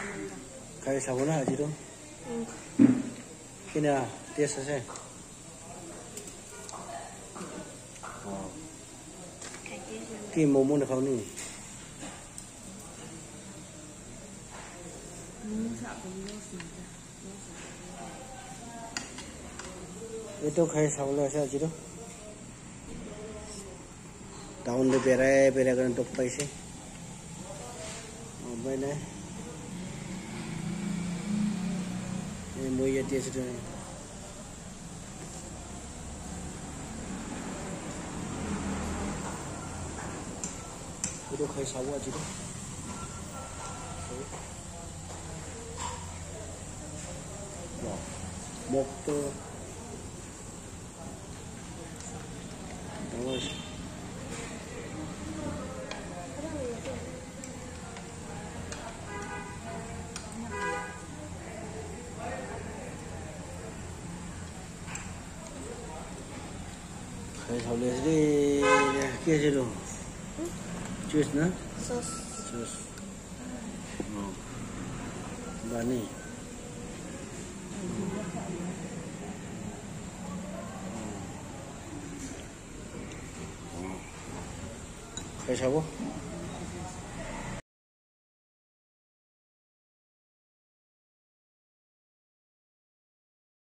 Kaya sabun lah aja tu. Kini lah, dia selesai. Kini momo nak kau ni. Itu kaya sabun lah aja tu. Tahun le berai kan untuk paisi. Baik ni. Ini muya dia sudah. Itu kaya sabun aja tu. Mok tu. Terus. Kaya sabun ni kia je tu. Jus na? Sos. Jus. Bani. Kaya sabun?